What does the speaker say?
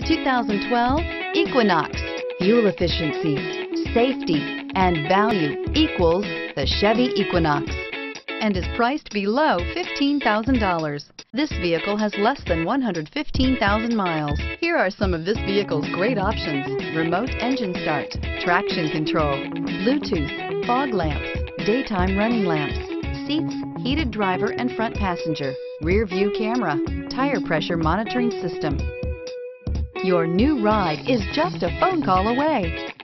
2012 Equinox. Fuel efficiency, safety, and value equals the Chevy Equinox and is priced below $15,000. This vehicle has less than 115,000 miles. Here are some of this vehicle's great options: remote engine start, traction control, Bluetooth, fog lamps, daytime running lamps, seats heated driver and front passenger, rear view camera, tire pressure monitoring system. Your new ride is just a phone call away.